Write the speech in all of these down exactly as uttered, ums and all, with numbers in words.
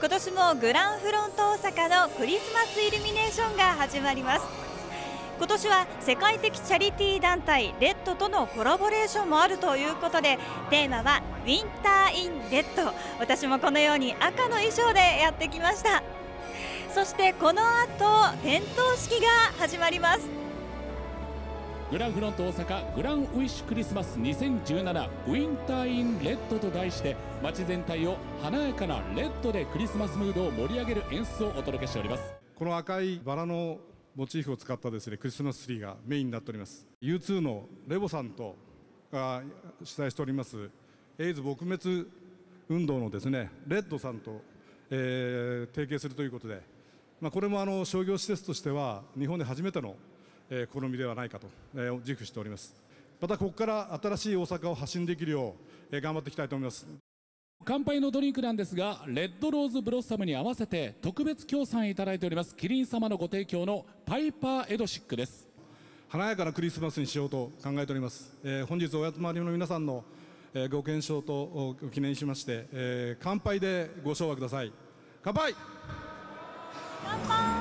今年もグランフロント大阪のクリスマスイルミネーションが始まります。今年は世界的チャリティー団体レッドとのコラボレーションもあるということで、テーマはウィンターインレッド。私もこのように赤の衣装でやってきました。そしてこの後点灯式が始まります。 グランフロント大阪グランウィッシュクリスマスにせんじゅうななウィンターインレッドと題して、街全体を華やかなレッドでクリスマスムードを盛り上げる演出をお届けしております。 この赤いバラのモチーフを使ったですねクリスマスツリーがメインになっております。 ユーツー のレボさんとが主催しておりますエイズ撲滅運動のですねレッドさんと、えー、提携するということで、まあ、これもあの商業施設としては日本で初めてのえー、試みではないかと、えー、自負しております。またここから新しい大阪を発信できるよう、えー、頑張っていきたいと思います。 乾杯のドリンクなんですが、レッドローズブロッサムに合わせて特別協賛いただいておりますキリン様のご提供のパイパーエドシックです。 華やかなクリスマスにしようと考えております。えー、本日お集まりの皆さんの、えー、ご健勝と記念しまして、えー、乾杯でご唱和ください。乾杯。 乾杯。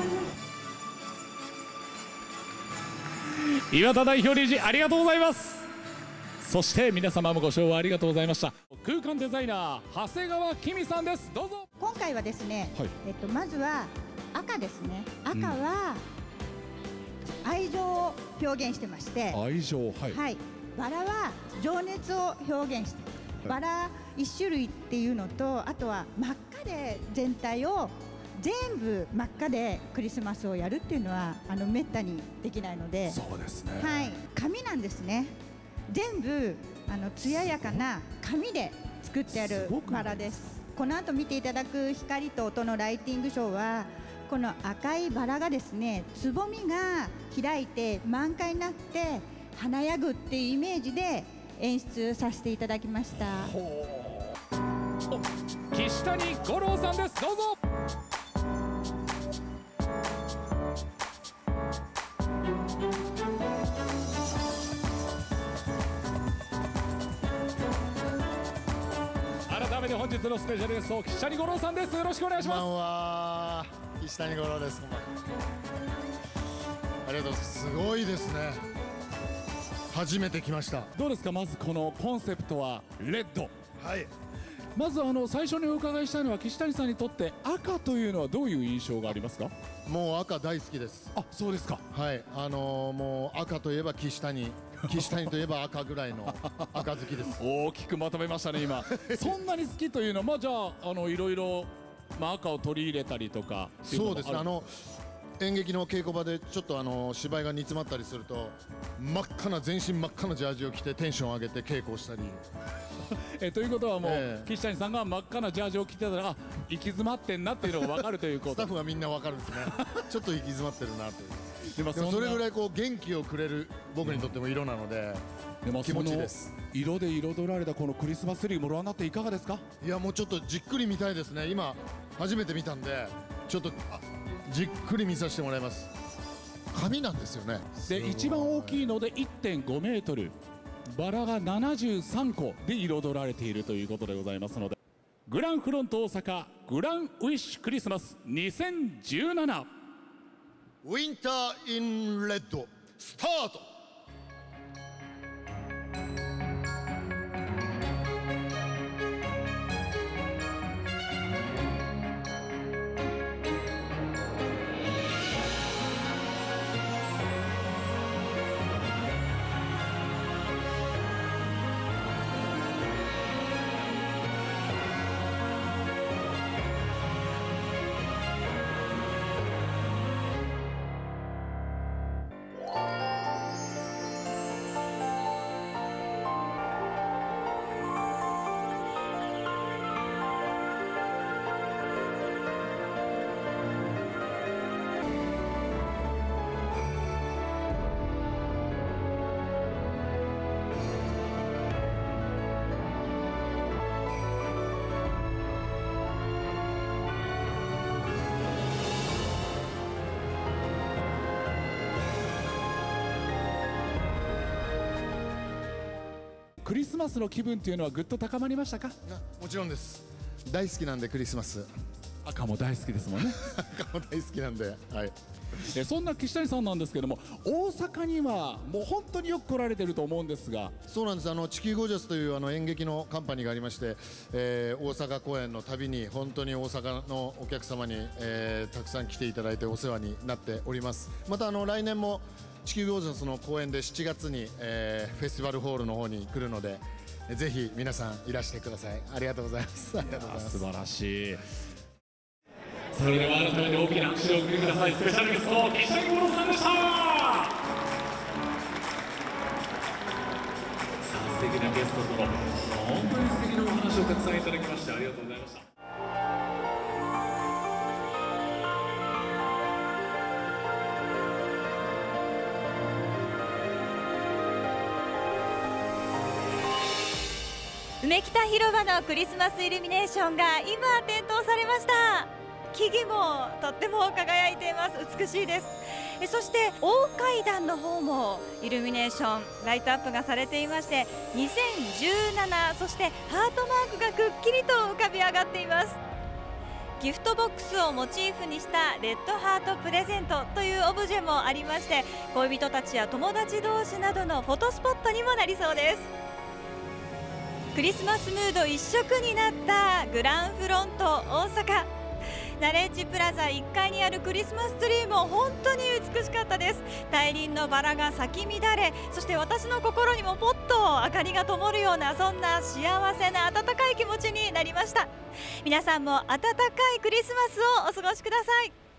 岩田代表理事ありがとうございます。そして皆様もご唱和ありがとうございました。空間デザイナー長谷川きみさんです。どうぞ。 今回はですね、はい、えっとまずは赤ですね。赤は愛情を表現してまして、 うん、愛情、はい、 はい、バラは情熱を表現して、はい、バラ一種類っていうのと、あとは真っ赤で全体を全部真っ赤でクリスマスをやるっていうのはあのめったにできないので、 そうですね、 はい、紙なんですね。全部あの艶やかな紙で作ってあるバラです。この後見ていただく光と音のライティングショーは、この赤いバラがですねつぼみが開いて満開になって華やぐっていうイメージで演出させていただきました。 岸谷五郎さんです。どうぞ。改めて本日のスペシャルゲスト岸谷五郎さんです。よろしくお願いします。 こんばんは、岸谷五郎です。ありがとうございます。すごいですね。初めて来ました。 どうですか。まずこのコンセプトはレッド。 はい。 まずあの最初にお伺いしたいのは、岸谷さんにとって赤というのはどういう印象がありますか。 もう赤大好きです。 あ、そうですか。 はい、あのー、もう赤といえば岸谷、岸谷といえば赤ぐらいの赤好きです。 大きくまとめましたね今。そんなに好きというのは、まあじゃああのいろいろ、まあ、赤を取り入れたりとか。 そうですね。あの演劇の稽古場でちょっとあの芝居が煮詰まったりすると、真っ赤な全身真っ赤なジャージを着てテンションを上げて稽古をしたり。 えということはもう、 えー、 岸谷さんが真っ赤なジャージを着てたら、あ、行き詰まってんなっていうのが分かるということ。 スタッフがみんな分かるんですね。ちょっと行き詰まってるなという。でもそれぐらいこう元気をくれる僕にとっても色なので、でも気持ちいいです。 色で彩られたこのクリスマスツリー、ご覧になっていかがですか。 いや、もうちょっとじっくり見たいですね。今初めて見たんで、ちょっとじっくり見させてもらいます。紙なんですよね。 で一番大きいので いってんごメートル、バラがななじゅうさんこで彩られているということでございますので、グランフロント大阪グランウィッシュクリスマスにせんじゅうななウィンターインレッドスタート。 クリスマスの気分というのはぐっと高まりましたか。 もちろんです。 大好きなんでクリスマス。 赤も大好きですもんね。 赤も大好きなんで、はい。 えそんな岸谷さんなんですけども、大阪にはもう本当によく来られてると思うんですが。 そうなんです。あの地球ゴージャスというあの演劇のカンパニーがありまして、えー、大阪公演のたびに本当に大阪のお客様に、えー、たくさん来ていただいてお世話になっております。またあの来年も地球ゴージャスの公演でしちがつに、えー、フェスティバルホールの方に来るので、ぜひ皆さんいらしてください。ありがとうございます。ありがとうございます。 素晴らしい。それでは改めて大きな拍手をお送りください。スペシャルゲスト岸谷五郎さんでした。さあ素敵なゲストとの本当に素敵なお話をたくさんいただきましてありがとうございました。 梅北広場のクリスマスイルミネーションが今点灯されました。木々もとっても輝いています。美しいです。えそして大階段の方もイルミネーションライトアップがされていまして、にせんじゅうななそしてハートマークがくっきりと浮かび上がっています。ギフトボックスをモチーフにしたレッドハートプレゼントというオブジェもありまして、恋人たちや友達同士などのフォトスポットにもなりそうです。クリスマスムード一色になったグランフロント大阪ナレッジプラザいっかいにあるクリスマスツリーも本当に美しかったです。大輪のバラが咲き乱れ、そして私の心にもポッと明かりが灯るような、そんな幸せな温かい気持ちになりました。皆さんも温かいクリスマスをお過ごしください。